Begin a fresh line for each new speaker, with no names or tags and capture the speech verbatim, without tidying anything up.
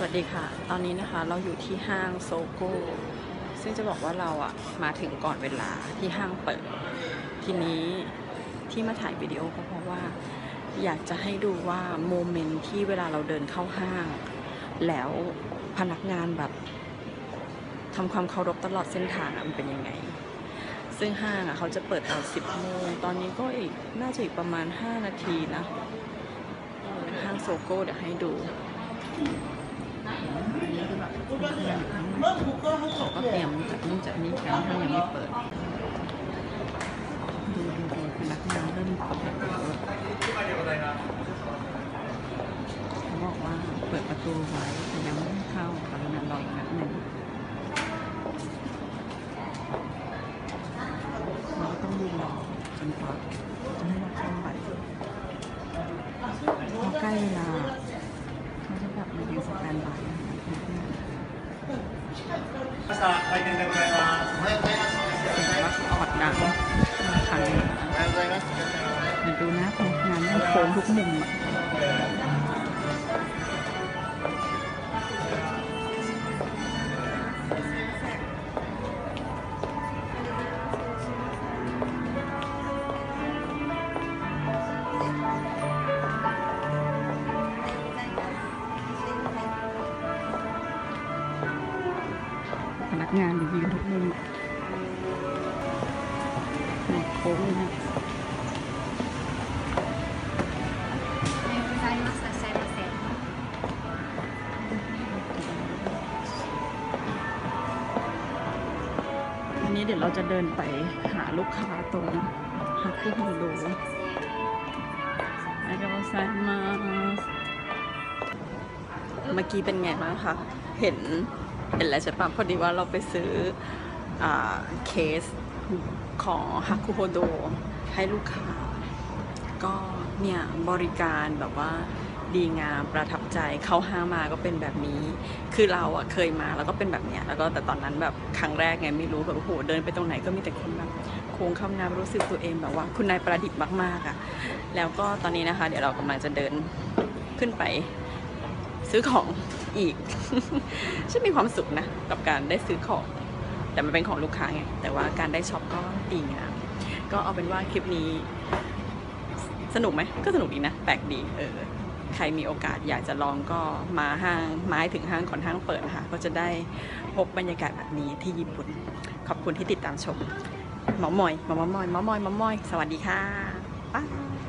วัสดีค่ะ ตอนนี้นะคะเราอยู่ที่ห้างโซโก้ซึ่งจะบอกว่าเราอะมาถึงก่อนเวลาที่ห้างเปิด ทีนี้ที่มาถ่ายวิดีโอก็เพราะว่าอยากจะให้ดูว่าโมเมนต์ที่เวลาเราเดินเข้าห้าง แล้วพนักงานแบบทำความเคารพตลอดเส้นทางมันเป็นยังไง ซึ่งห้างอะเขาจะเปิดตอนสิบโมง ตอนนี้ก็อีกน่าจะอีกประมาณห้านาทีนะห้างโซโก้เดี๋ยวให้ดูเขาก็เตรียมจัดนู่นจัดนี่กันถ้ายังไม่เปิดดูดูดูพนักงานเริ่มเปิดแล้วเขาบอกว่าเปิดประตูไว้แต่ยังไม่ให้เข้ากรุณารออีกนิดหนึ่งเราก็ต้องยืนรอจนกว่าจะให้เราเข้าไปพอใกล้เวลาเขาจะแบบมายืนสแตนบายออดดังครั้งนี้เดี๋ยวดูนะพนักงานนั่งโค้งทุกมุมพนักงานยืนทุกมุมโค้งเลยนะอันนี้เดี๋ยวเราจะเดินไปหาลูกค้าตรงฮักคู่ดูไอ้กระไซมาเมื่อกี้เป็นไงบ้างคะเห็นเห็นแล้วใช่ปะพอดีว่าเราไปซื้อเคสของฮักคุโฮโดให้ลูกค้าก็เนี่ยบริการแบบว่าดีงามประทับใจเข้าห้างมาก็เป็นแบบนี้คือเราอะเคยมาแล้วก็เป็นแบบเนี้ยแล้วก็แต่ตอนนั้นแบบครั้งแรกไงไม่รู้แบบโอ้โหเดินไปตรงไหนก็มีแต่คนแบบโค้งเข้างามรู้สึกตัวเองแบบว่าคุณนายประดิษฐ์มากๆอะแล้วก็ตอนนี้นะคะเดี๋ยวเรากำลังจะเดินขึ้นไปซื้อของอีก ฉันมีความสุขนะกับการได้ซื้อของแต่มันเป็นของลูกค้าไงแต่ว่าการได้ช็อปก็ดีงามก็เอาเป็นว่าคลิปนี้สนุกไหมก็สนุกดีนะแปลกดีเออใครมีโอกาสอยากจะลองก็มาห้างมาให้ถึงห้างก่อนห้างเปิดนะคะก็จะได้พบบรรยากาศแบบนี้ที่ญี่ปุ่นขอบคุณที่ติดตามชมหมอมอยหมอมอยหมอมอยหมอมอยสวัสดีค่ะบ๊าย